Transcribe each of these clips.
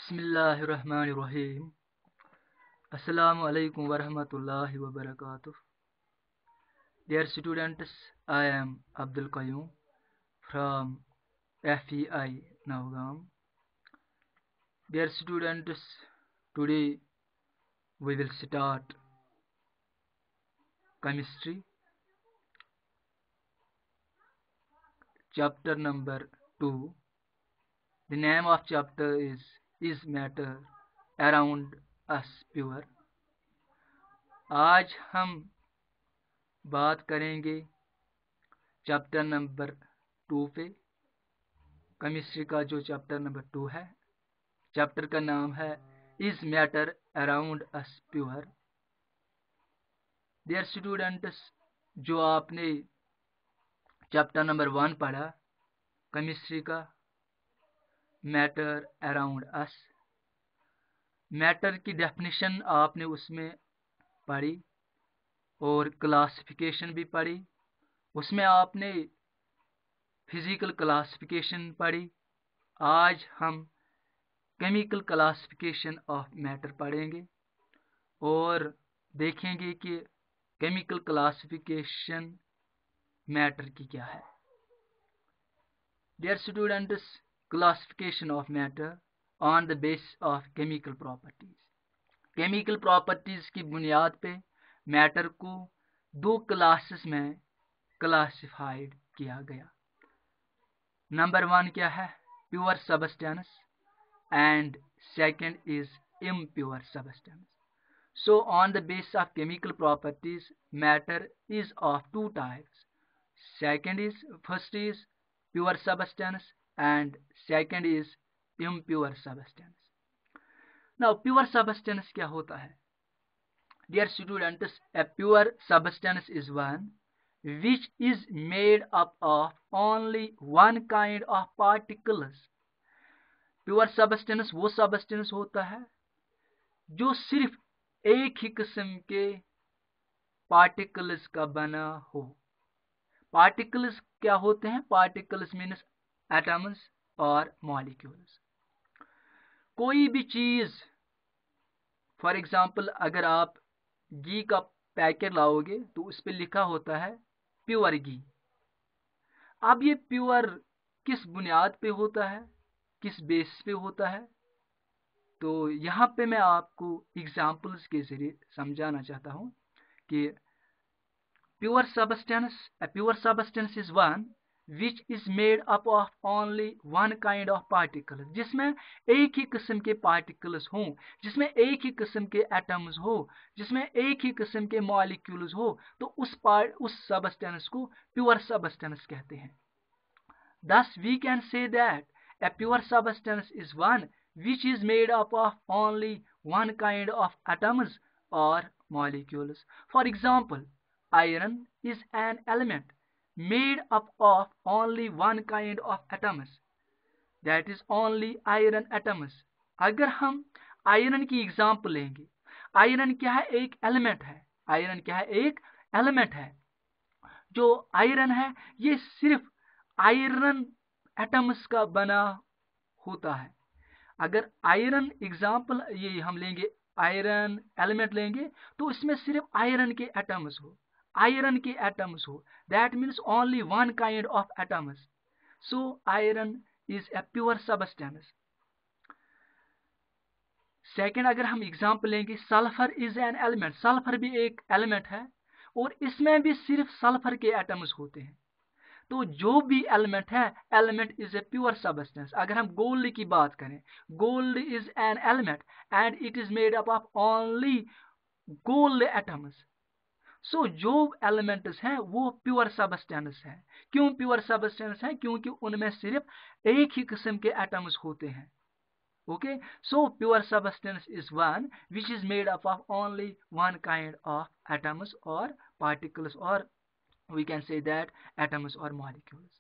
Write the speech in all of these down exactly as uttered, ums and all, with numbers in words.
Bismillahirrahmanirrahim. Assalamu alaikum warahmatullahi wabarakatuh. Dear students, I am Abdul Qayyum from F E I Navgam. Dear students, today we will start chemistry, chapter number two. The name of chapter is Is Matter Around Us Pure? आज हम बात करेंगे chapter number two पे। Chemistry का जो chapter number two है, chapter का नाम है is matter around us pure. Dear students, जो आपने चैप्टर नंबर वन पढ़ा केमिस्ट्री का, मैटर अराउंड अस, मैटर की डेफिनेशन आपने उसमें पढ़ी और क्लासिफिकेशन भी पढ़ी। उसमें आपने फिजिकल क्लासिफिकेशन पढ़ी। आज हम केमिकल क्लासिफिकेशन ऑफ मैटर पढ़ेंगे और देखेंगे कि केमिकल क्लासिफिकेशन मैटर की क्या है। Dear students, classification of matter on the basis of chemical properties. Chemical properties की बुनियाद पे मैटर को दो क्लासेस में क्लासिफाइड किया गया। नंबर वन क्या है? Pure substance, and second is impure substance. So on the basis of chemical properties matter is of two types. Second is first is pure substance and second is impure substance. Now pure substance क्या होता है? Dear students, a pure substance is one which is made up of only one kind of particles. Pure substance वो substance होता है जो सिर्फ एक ही किस्म के particles का बना हो। Particles क्या होते हैं? Particles means atoms और molecules। कोई भी चीज, फॉर एग्जाम्पल अगर आप घी का पैकेट लाओगे तो उस पर लिखा होता है प्योर घी। अब ये प्योर किस बुनियाद पे होता है, किस बेस पे होता है? तो यहाँ पे मैं आपको एग्जाम्पल्स के जरिए समझाना चाहता हूँ कि pure substance, a pure substance is one which is made up of only one kind of particles, जिसमें एक ही किस्म के पार्टिकल्स हों, जिसमें एक ही किस्म के एटम्स हो, जिसमें एक ही किस्म के मॉलिक्यूल्स हो, तो उस पार्ट उस सबस्टेंस को प्योर सबस्टेंस कहते हैं। Thus we can say that a pure substance is one which is made up of only one kind of atoms or molecules. For example, iron is an element made up of only one kind of atoms, that is only iron atoms. अगर हम iron की example लेंगे, iron क्या है? एक element है। Iron क्या है? एक एलिमेंट है। जो आयरन है ये सिर्फ आयरन एटम्स का बना होता है। अगर आयरन एग्जाम्पल ये हम लेंगे, आयरन एलिमेंट लेंगे तो इसमें सिर्फ आयरन के एटम्स हो, आयरन के एटम्स हो, that means only one kind of atoms. So iron is a pure substance. Second, अगर हम एग्जाम्पल लेंगे, sulphur is an element. Sulphur भी एक एलिमेंट है और इसमें भी सिर्फ सल्फर के एटम्स होते हैं। तो जो भी एलिमेंट है, element is a pure substance. अगर हम गोल्ड की बात करें, gold is an element and it is made up of only gold atoms. So जो एलिमेंट्स हैं वो प्योर सबस्टेंस हैं। क्यों प्योर सबस्टेंस हैं? क्योंकि उनमें सिर्फ एक ही किस्म के एटम्स होते हैं। Okay, so pure substance is one which is made up of only one kind of atoms और पार्टिकल्स, और we can say that atoms or molecules.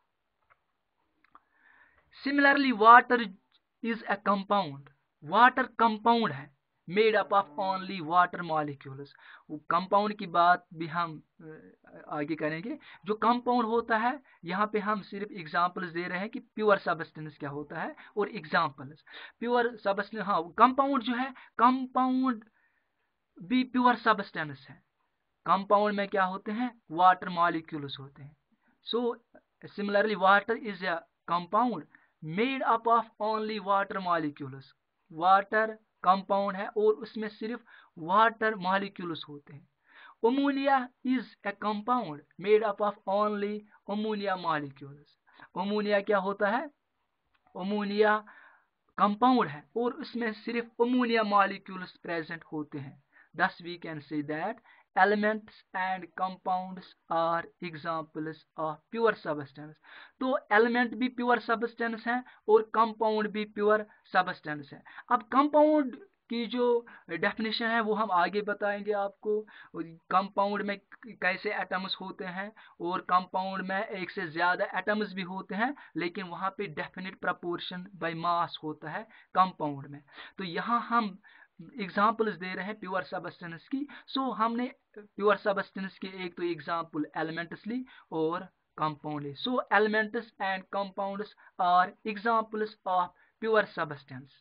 Similarly, water is a compound. Water compound है, made up of only water molecules. Compound की बात भी हम आगे करेंगे। जो कंपाउंड होता है, यहाँ पे हम सिर्फ एग्जांपल्स दे रहे हैं कि प्योर सबस्टेंस क्या होता है और एग्जांपल्स। प्योर सबस्टेंस, हाँ, कंपाउंड जो है, कंपाउंड भी प्योर सबस्टेंस है। कंपाउंड में क्या होते हैं, वाटर मॉलिक्यूल्स होते हैं। So similarly water is a compound made up of only water molecules. Water compound है और उसमें सिर्फ वाटर मॉलिक्यूल्स होते हैं। Ammonia is a compound made up of only ammonia molecules. Ammonia क्या होता है, अमोनिया कंपाउंड है और उसमें सिर्फ अमोनिया मॉलिक्यूल्स प्रेजेंट होते हैं। Thus we can say that elements and compounds are examples of pure substance। तो एलिमेंट भी प्योर सब्सटेंस है और कंपाउंड भी प्योर सब्सटेंस है। अब कंपाउंड की जो डेफिनेशन है वो हम आगे बताएंगे आपको। कंपाउंड में कैसे एटम्स होते हैं और कंपाउंड में एक से ज्यादा एटम्स भी होते हैं, लेकिन वहां पे डेफिनेट प्रपोर्शन बाय मास होता है कंपाउंड में। तो यहाँ हम एग्जाम्पल्स दे रहे हैं प्योर सबस्टेंस की। सो so, हमने प्योर सबस्टेंस के एक तो एग्जाम्पल एलिमेंट्स ली और कंपाउंड ली। So elements and compounds are examples of pure substance.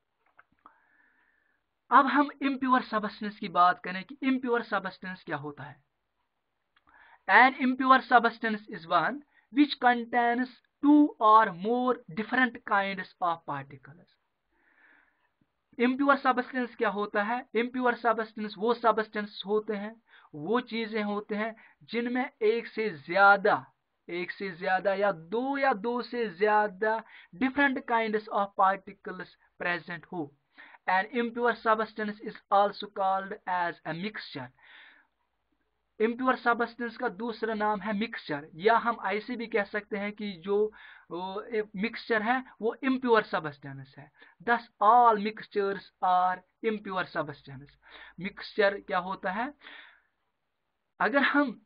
अब हम इम्प्योर सबस्टेंस की बात करें कि इम्प्योर सबस्टेंस क्या होता है। An impure substance is one which contains two और more different kinds of particles. Impure substance क्या होता है, इम्प्योर सबस्टेंस वो सबस्टेंस होते हैं, वो चीजें होते हैं जिनमें एक से ज्यादा एक से ज्यादा या दो या दो से ज्यादा different kinds of particles present हो। An impure substance is also called as a mixture. Impure substance का दूसरा नाम है मिक्सचर, या हम ऐसे भी कह सकते हैं कि जो मिक्सचर है वो इम्प्योर सबस्टेंस है। Thus all mixtures are impure substance. Mixture क्या होता है, अगर हम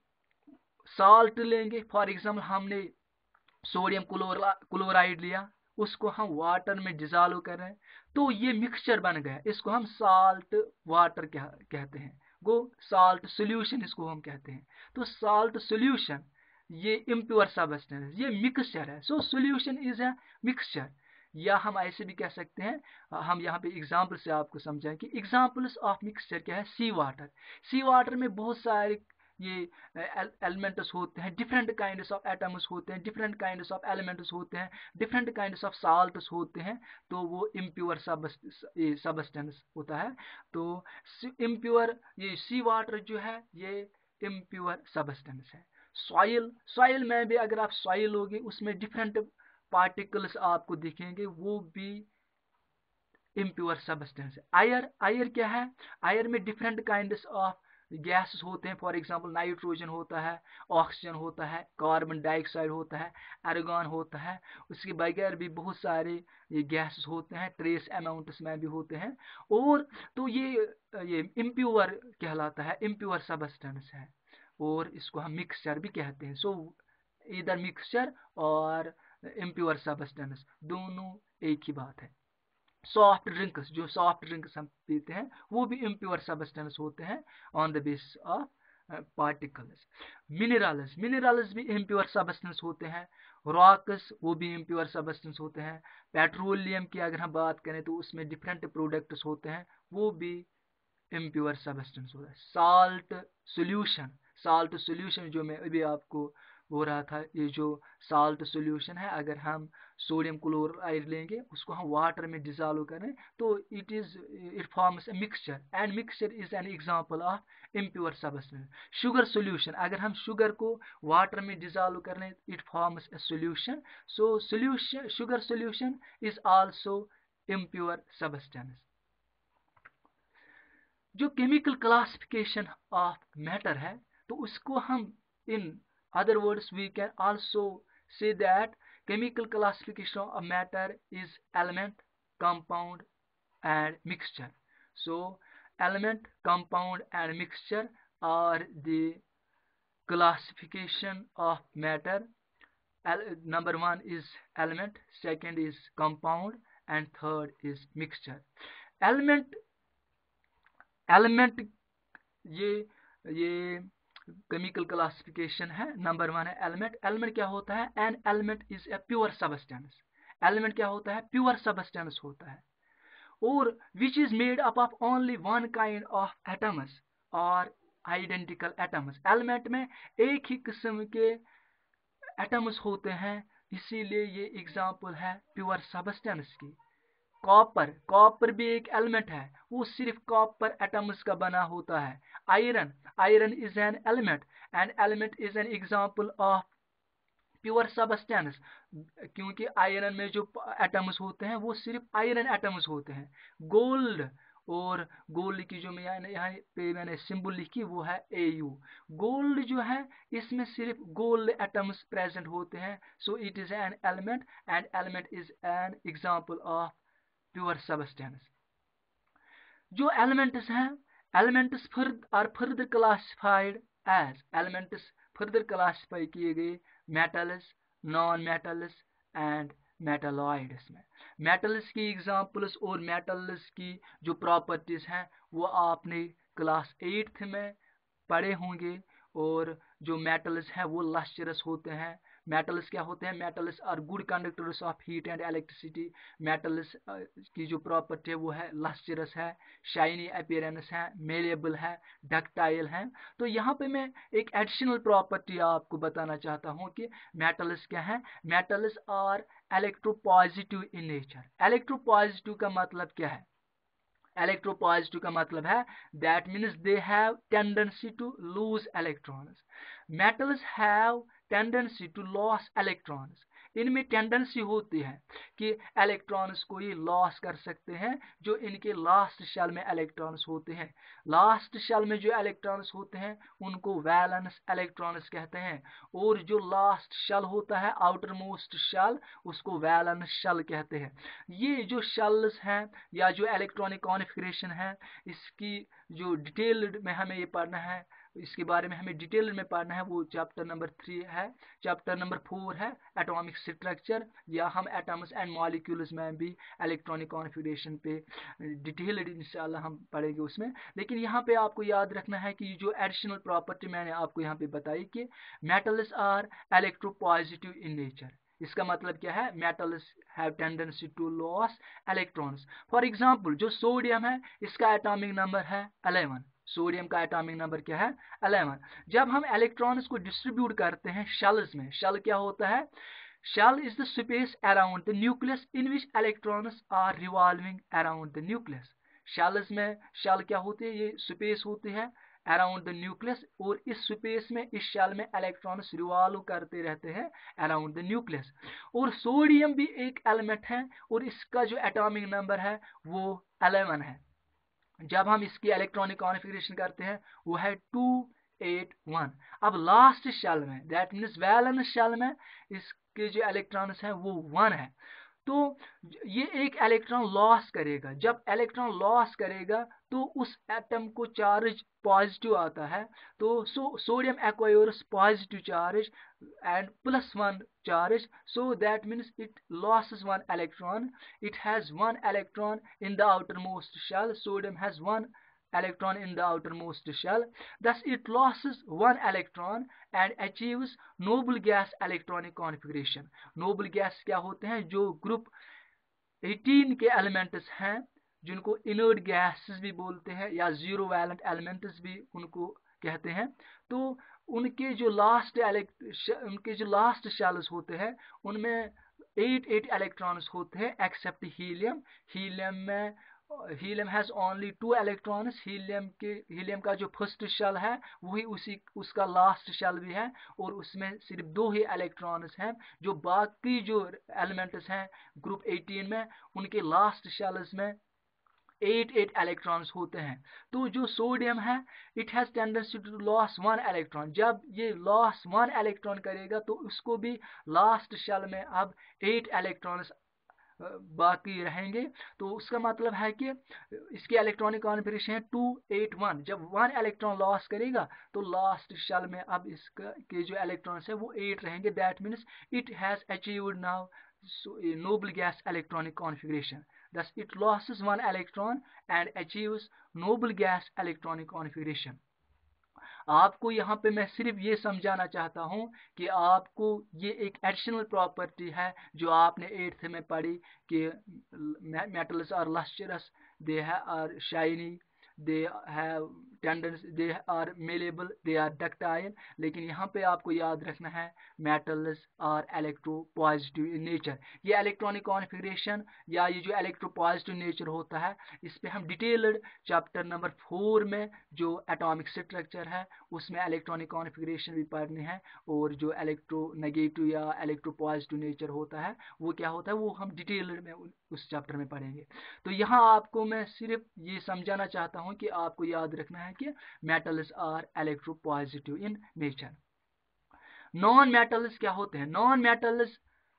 साल्ट लेंगे, फॉर एग्जाम्पल हमने सोडियम क्लोराइड लिया, उसको हम वाटर में डिजॉल्व कर रहे हैं तो ये मिक्सचर बन गया, इसको हम साल्ट वाटर कहते हैं, गो साल्ट सोल्यूशन इसको हम कहते हैं। तो साल्ट सोल्यूशन ये इम्प्योर सबस्टेंस, ये मिक्सचर है। So solution is a mixture. या हम ऐसे भी कह सकते हैं, हम यहाँ पे एग्जाम्पल से आपको समझाएं कि एग्जाम्पल्स ऑफ मिक्सचर क्या है। सी वाटर, सी वाटर में बहुत सारे ये एलिमेंट्स होते हैं, डिफरेंट काइंड्स ऑफ एटम्स होते हैं, डिफरेंट काइंड्स ऑफ एलिमेंट्स होते हैं, डिफरेंट काइंड्स ऑफ साल्ट्स होते हैं। तो वो इम्प्योर सबस्टेंस होता है। तो इम्प्योर ये सी वाटर जो है ये इम्प्योर सबस्टेंस है। सॉइल, सॉइल में भी अगर आप सॉइल लोगे उसमें डिफरेंट पार्टिकल्स आपको दिखेंगे, वो भी इम्प्योर सबस्टेंस है। आयर, आयर क्या है, आयर में डिफरेंट काइंड्स ऑफ गैसेस होते हैं। फॉर एग्जांपल नाइट्रोजन होता है, ऑक्सीजन होता है, कार्बन डाइऑक्साइड होता है, आर्गन होता है, उसके बगैर भी बहुत सारे ये गैसेस होते हैं, ट्रेस अमाउंट्स में भी होते हैं। और तो ये ये इम्प्योर कहलाता है, इम्प्योर सबस्टेंस है और इसको हम मिक्सचर भी कहते हैं। सो इधर मिक्सचर और इम्प्योर सबस्टेंस दोनों एक ही बात है। सॉफ्ट ड्रिंक्स, जो सॉफ्ट ड्रिंक्स हम पीते हैं वो भी इम्प्योर सबस्टेंस होते हैं on the basis of particles. Minerals, minerals भी इम्प्योर सबस्टेंस होते हैं। रॉक्स वो भी इम्प्योर सबस्टेंस होते हैं। पेट्रोलियम की अगर हम बात करें तो उसमें डिफरेंट प्रोडक्ट्स होते हैं, वो भी इम्प्योर सबस्टेंस होता है। साल्ट सोल्यूशन, साल्ट सोल्यूशन जो मैं अभी आपको हो रहा था, ये जो साल्ट सोल्यूशन है, अगर हम सोडियम क्लोराइड लेंगे उसको हम वाटर में डिजॉल्व करें तो it is it forms a mixture and mixture is an example of impure substance. Sugar solution, अगर हम शुगर को वाटर में डिजॉल्व कर लें it forms a solution. So solution, sugar solution is also impure substance. जो chemical classification of matter है तो उसको हम in other words we can also say that chemical classification of matter is element, compound and mixture. So element, compound and mixture are the classification of matter. Number one is element, second is compound and third is mixture. Element element, ये ये chemical classification है, number one है element. Element क्या होता है? An element is a pure substance. Element क्या होता है? प्योर सबस्टेंस होता है, और which is made up of only one kind of atoms और आइडेंटिकल एटम्स। एलिमेंट में एक ही किस्म के एटम्स होते हैं, इसीलिए ये एग्जाम्पल है प्योर सबस्टेंस की। कॉपर, कॉपर भी एक एलिमेंट है, वो सिर्फ कॉपर एटम्स का बना होता है। Iron, iron is an element, and element is an example of pure substance, क्योंकि आयरन में जो एटम्स होते हैं वो सिर्फ आयरन एटम्स होते हैं। गोल्ड, और गोल्ड की जो मैं यहाँ पे मैंने सिंबल लिखी वो है ए यू। गोल्ड जो है इसमें सिर्फ गोल्ड एटम्स प्रेजेंट होते हैं, so it is an element, and element is an example of pure substance. जो एलिमेंट्स हैं, elements are further classified as, elements further classified किए गए metals, non metals and metalloids में। मेटल्स की examples और metals की जो प्रॉपर्टीज हैं वो आपने क्लास एट्थ में पढ़े होंगे, और जो मेटल्स हैं वो लस्टरस होते हैं। मेटल्स क्या होते हैं? Metals are good conductors of heat and electricity. Metals की जो प्रॉपर्टी है वो है लस्टरस है, शाइनी अपीयरेंस है, मेलेबल है, डक्टाइल है। तो यहाँ पे मैं एक एडिशनल प्रॉपर्टी आपको बताना चाहता हूँ कि मेटल्स क्या है। Metals are electropositive in nature. Electropositive का मतलब क्या है? इलेक्ट्रोपॉजिटिव का मतलब है that means they have tendency to lose electrons. Metals have tendency to loss electrons. इनमें टेंडेंसी होती है कि इलेक्ट्रॉन्स को ये लॉस कर सकते हैं, जो इनके लास्ट शेल में इलेक्ट्रॉन्स होते हैं। लास्ट शेल में जो इलेक्ट्रॉन्स होते हैं उनको वैलेंस इलेक्ट्रॉन्स कहते हैं, और जो लास्ट शेल होता है, आउटर मोस्ट शेल, उसको वैलेंस शेल कहते हैं। ये जो शेल्स हैं या जो इलेक्ट्रॉनिक कॉन्फ़िगरेशन है, इसकी जो डिटेल में हमें ये पढ़ना है, इसके बारे में हमें डिटेल में पढ़ना है, वो चैप्टर नंबर थ्री है। चैप्टर नंबर फोर है एटॉमिक स्ट्रक्चर, या हम एटम्स एंड मॉलिक्यूल्स में भी इलेक्ट्रॉनिक कॉन्फ़िगरेशन पे डिटेल इंशाल्लाह हम पढ़ेंगे उसमें। लेकिन यहाँ पे आपको याद रखना है कि जो एडिशनल प्रॉपर्टी मैंने आपको यहाँ पे बताई कि metals are electropositive in nature. इसका मतलब क्या है? Metals have tendency to loss electrons. For example जो सोडियम है, इसका एटॉमिक नंबर है इलेवन। सोडियम का एटॉमिक नंबर क्या है? इलेवन। जब हम इलेक्ट्रॉन्स को डिस्ट्रीब्यूट करते हैं शेल्स में, शेल क्या होता है? Shell is the space around the nucleus in which electrons are revolving around the nucleus. Shells में, शेल क्या होती है? ये स्पेस होती है अराउंड द न्यूक्लियस, और इस स्पेस में, इस शेल में इलेक्ट्रॉन्स रिवॉल्व करते रहते हैं अराउंड द न्यूक्लियस। और सोडियम भी एक एलिमेंट है, और इसका जो एटॉमिक नंबर है वो इलेवन है। जब हम इसकी इलेक्ट्रॉनिक कॉन्फ़िगरेशन करते हैं वो है टू एट वन। अब लास्ट शेल में, दैट मीन्स वैलेंस शेल में, इसके जो इलेक्ट्रॉन्स हैं वो वन है। तो ये एक इलेक्ट्रॉन लॉस करेगा। जब इलेक्ट्रॉन लॉस करेगा तो उस एटम को चार्ज पॉजिटिव आता है, तो so sodium acquires positive charge and plus one charge, so that means it loses one electron. It has one electron in the outermost shell. Sodium has one electron in the outermost shell, thus it loses one electron and achieves noble gas electronic configuration. noble gas क्या होते हैं? जो group eighteen के elements हैं, जिनको inert gases भी बोलते हैं या जीरो वैलेंट एलिमेंट्स भी उनको कहते हैं। तो उनके जो लास्ट उनके जो लास्ट शेल्स होते हैं उनमें एट एट इलेक्ट्रॉन्स होते हैं एक्सेप्ट हीलियम। हीलियम में helium has only two electrons. Helium के हीलियम का जो फर्स्ट शेल है वही उसी उसका लास्ट शेल भी है, और उसमें सिर्फ दो ही इलेक्ट्रॉन्स हैं। जो बाकी जो एलिमेंट्स हैं ग्रुप एटीन में, उनके लास्ट शेल्स में एट एट इलेक्ट्रॉन्स होते हैं। तो जो सोडियम है, it has tendency to loss one electron. जब ये लॉस वन इलेक्ट्रॉन करेगा तो उसको भी लास्ट शेल में अब एट इलेक्ट्रॉन्स बाकी रहेंगे। तो उसका मतलब है कि इसकी इलेक्ट्रॉनिक कॉन्फ़िगरेशन है टू एट वन। जब वन इलेक्ट्रॉन लॉस करेगा तो लास्ट शेल में अब इसका के जो इलेक्ट्रॉन्स है वो एट रहेंगे। That means it has achieved now so a noble gas electronic configuration. Thus it loses one electron and achieves noble gas electronic configuration. आपको यहाँ पे मैं सिर्फ ये समझाना चाहता हूँ कि आपको ये एक एडिशनल प्रॉपर्टी है जो आपने एट्थ में पढ़ी कि metals are lustrous, they are shiny, they have tendency, they are malleable, they are ductile. लेकिन यहाँ पे आपको याद रखना है metals are electropositive in nature. ये इलेक्ट्रॉनिक कॉन्फ़िगरेशन या ये जो इलेक्ट्रो पॉजिटिव नेचर होता है इस पे हम डिटेल्ड चैप्टर नंबर फोर में जो एटॉमिक स्ट्रक्चर है उसमें इलेक्ट्रॉनिक कॉन्फ़िगरेशन भी पढ़नी है, और जो इलेक्ट्रो नेगेटिव या इलेक्ट्रो पॉजिटिव नेचर होता है वो क्या होता है वो हम डिटेल्ड में उस चैप्टर में पढ़ेंगे. तो यहाँ आपको मैं सिर्फ ये समझाना चाहता हूँ कि आपको याद रखना है कि metals are electropositive in nature. Non metals क्या होते हैं? नॉन मेटल्स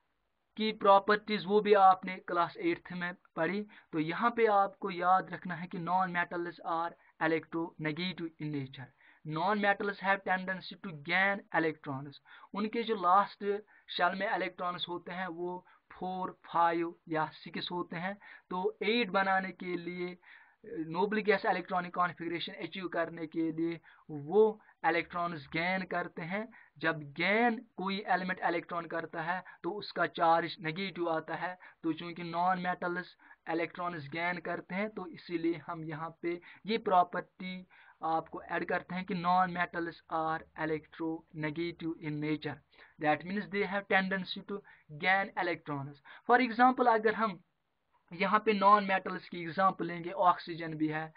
की प्रॉपर्टीज वो भी आपने क्लास एट्थ में पढ़ी. तो यहाँ पे आपको याद रखना है कि non metals are electronegative in nature. Non metals have tendency to gain electrons. उनके जो लास्ट शेल में इलेक्ट्रॉन्स होते हैं वो फोर, फाइव या सिक्स होते हैं. तो एट बनाने के लिए, noble gas electronic configuration achieve करने के लिए वो इलेक्ट्रॉन्स गेन करते हैं. जब गेन कोई एलिमेंट इलेक्ट्रॉन करता है तो उसका चार्ज नेगेटिव आता है. तो चूंकि नॉन मेटल्स इलेक्ट्रॉन्स गेन करते हैं तो इसीलिए हम यहाँ पे ये प्रॉपर्टी आपको ऐड करते हैं कि non metals are electronegative in nature. That means they have tendency to gain electrons. For example अगर हम यहाँ पे नॉन मेटल्स की एग्जांपल लेंगे, ऑक्सीजन भी है,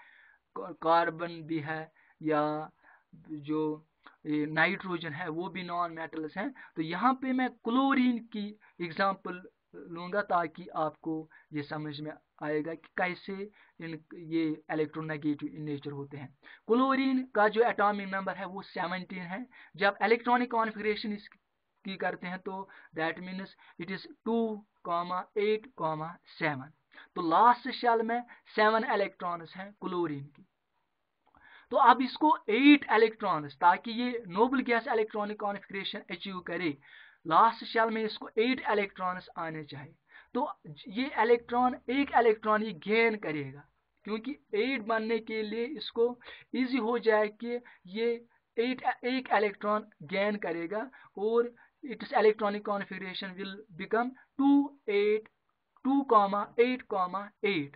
कार्बन भी है, या जो नाइट्रोजन है वो भी नॉन मेटल्स हैं. तो यहाँ पे मैं क्लोरीन की एग्जांपल लूँगा ताकि आपको ये समझ में आएगा कि कैसे इन ये इलेक्ट्रोनेगेटिव इन नेचर होते हैं. क्लोरीन का जो एटॉमिक नंबर है वो सेवनटीन है. जब इलेक्ट्रॉनिक कॉन्फ़िगरेशन इसकी करते हैं तो that means it is two comma eight comma seven. तो लास्ट शेल में सेवन इलेक्ट्रॉन्स हैं क्लोरीन की. तो अब इसको एट इलेक्ट्रॉन्स, ताकि ये noble gas electronic configuration achieve करे, लास्ट शेल में इसको एट इलेक्ट्रॉन्स आने चाहिए. तो ये इलेक्ट्रॉन एक इलेक्ट्रॉन ही गेन करेगा, क्योंकि एट बनने के लिए इसको इजी हो जाए कि ये एट एक इलेक्ट्रॉन गेन करेगा और its electronic configuration will become two eight two comma eight comma eight.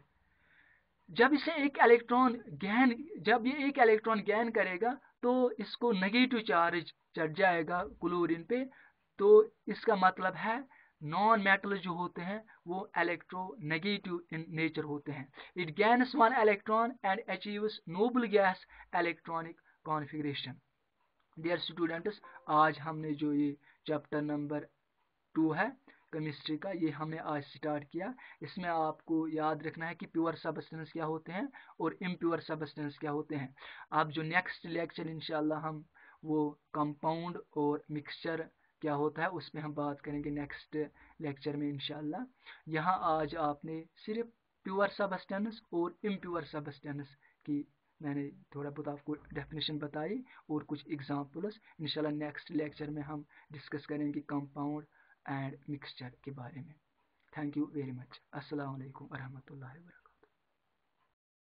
जब इसे एक इलेक्ट्रॉन गैन जब ये एक इलेक्ट्रॉन गैन करेगा तो इसको नेगेटिव चार्ज चढ़ जाएगा क्लोरीन पे. तो इसका मतलब है नॉन मेटल जो होते हैं वो इलेक्ट्रो नेगेटिव इन नेचर होते हैं. It gains one electron and achieves noble gas electronic configuration. Dear students, आज हमने जो ये चैप्टर नंबर टू है केमिस्ट्री का, ये हमने आज स्टार्ट किया. इसमें आपको याद रखना है कि प्योर सबस्टेंस क्या होते हैं और इम्प्योर सबस्टेंस क्या होते हैं. अब जो नेक्स्ट लेक्चर इंशाल्लाह हम वो कंपाउंड और मिक्सचर क्या होता है उस पर हम बात करेंगे नेक्स्ट लेक्चर में इंशाल्लाह. यहाँ आज आपने सिर्फ प्योर सबस्टेंस और इम्प्योर सबस्टेंस की मैंने थोड़ा बहुत आपको डेफिनेशन बताई और कुछ एग्जांपल्स. इंशाल्लाह नेक्स्ट लेक्चर में हम डिस्कस करेंगे कंपाउंड एंड मिक्सचर के बारे में. Thank you very much. अस्सलाम वालेकुम व रहमतुल्लाहि व बरकातहू.